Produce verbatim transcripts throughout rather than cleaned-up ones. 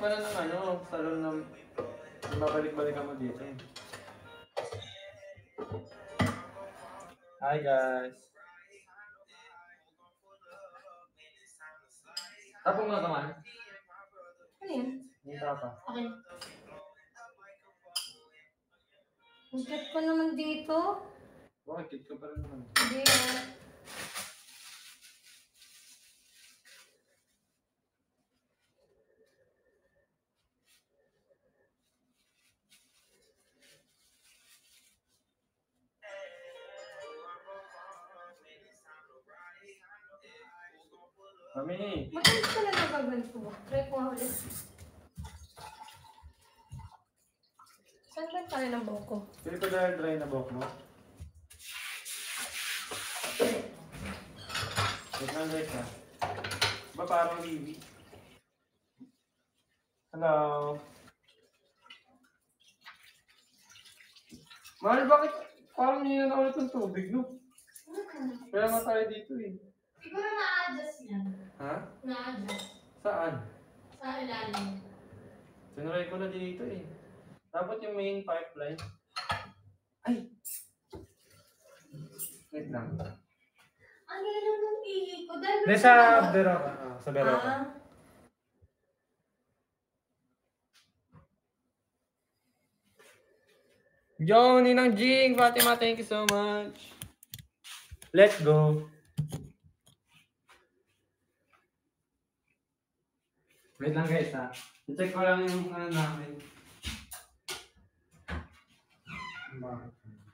pala ng ano, salon na babalik-balikan mo dito. Hi guys! Tapong na naman? Ano yun? Hindi tapa. Okay. Ang cute ko naman dito. Bakit? Cute ka pa rin naman. Hindi ah. Mami! Matalis ka na nagaganto mo. Try ko nga ulit. Saan ba tayo ng buhok ko? Pili ko dahil dry na buhok mo. Wait lang guys ha. Ba parang Vivi? Hello? Mahal, bakit parang niya na ulit ng tubig, no? Kaya nga tayo dito eh. Siguro na-adjust yan. Ha? Na-adjust. Saan? Sa ilalim. Sinry ko na dito eh. Dapat yung main pipeline. Ay! Wait lang. Ang yellow ng ihi ko. Dahil Hindi, sa bero ka. Ah, sa bero ka. Ah. Yo, Ninang Jing! Fatima, thank you so much. Let's go. Wait lang guys ha. I-check ko lang yung ano namin. Bakit?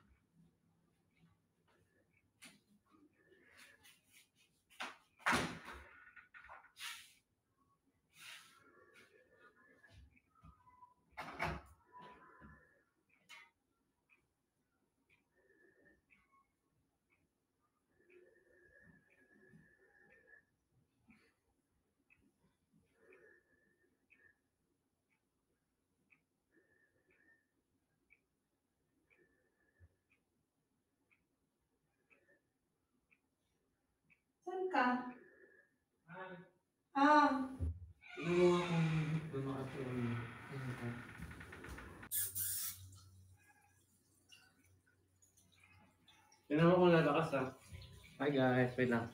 Saan ka? Ah. Ano mo akong bumakasyon? Tignan mo kung lalakas ha. Hi guys, wait lang.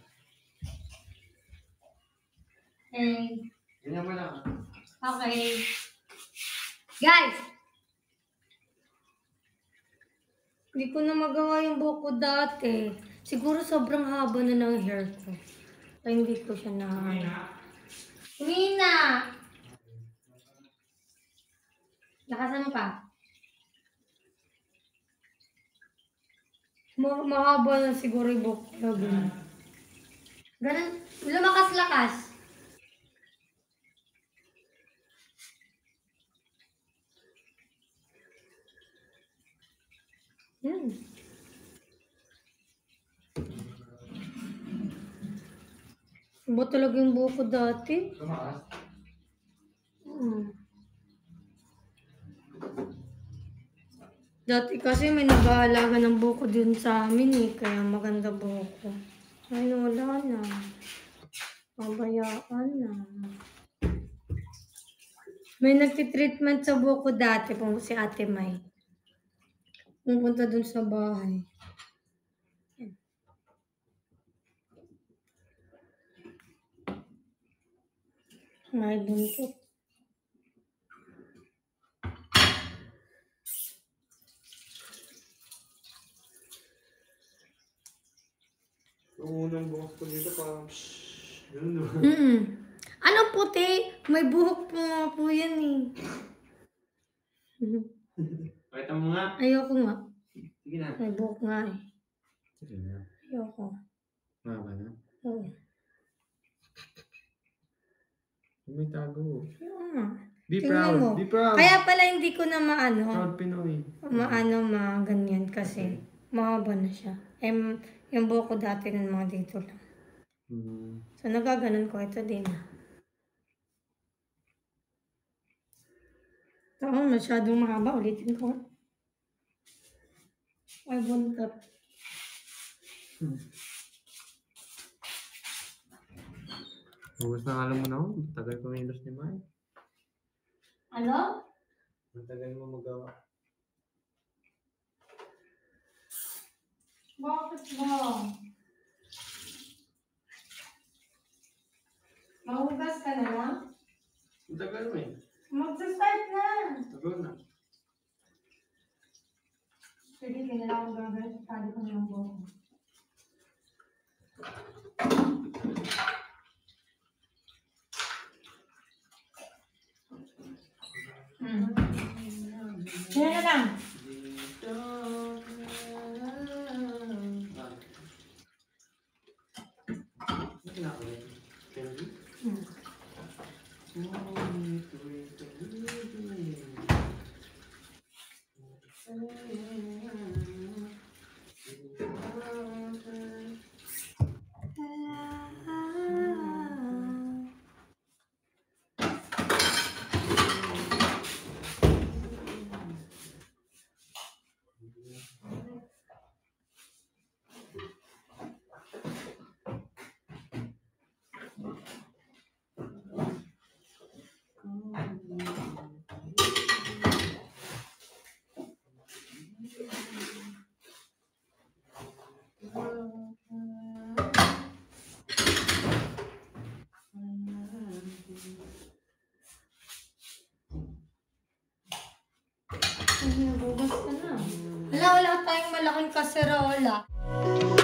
Hey. Ganyan mo lang. Okay. Guys! Hindi ko na magawa yung buhok ko dati. Siguro sobrang haba na ng hair ko. Kaya hindi ko siya na... Humina! Lakasan mo pa. Ma mahaba na siguro yung buhok ko. Ganun. Ganun. Lumakas-lakas. Yan. Iba talaga yung buhok ko dati. Tumakas? Hmm. Dati kasi may nag-aalaga ng buhok ko dun sa amin eh. Kaya maganda buhok ko. Ay, wala na. Pabayaan na. May nagtitreatment sa buhok ko dati po si Ate May. Pumunta dun sa bahay. May buntot. Yung unang buhok ko dito parang shhh. Yun doon. Mm. Ano puti? May buhok po nga po yan eh. Pakita mo nga. Ayoko nga. Sige na. May buhok nga eh. Sige na. Ayoko. Mama na. Oo. May tago. Oo nga. Be Tingnan proud. mo. Be proud. Kaya pala hindi ko na maano. Proud Pinoy. Maano ma ganyan kasi mahaba na siya. Eh, yung buhok ko dati ng mga dito lang. Hmm. So nagaganon ko ito din. Ito masyadong mahaba. Ulitin ko. Ay, buntot. Hmm. Huwag na alam mo na ako. Tagal ko minus ni Mike. Ano? Matagal mo magawa. Bakit ba? Mahugas ka na lang? Matagal mo eh. Magsa-start na! Tagal na. Sige, kailangan ko gagawin sa kali ko ng buhok. Hmm. Yan na lang. Dito. Ano kinakain? Candy? Hmm. Bugas ka na. Wala, wala tayong malaking kaserola.